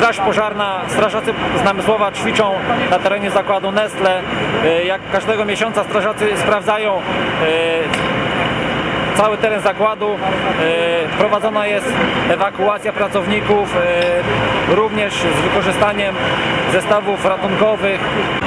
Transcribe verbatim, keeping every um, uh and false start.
Straż Pożarna, strażacy z Namysłowa ćwiczą na terenie zakładu Nestle. Jak każdego miesiąca strażacy sprawdzają cały teren zakładu. Prowadzona jest ewakuacja pracowników, również z wykorzystaniem zestawów ratunkowych.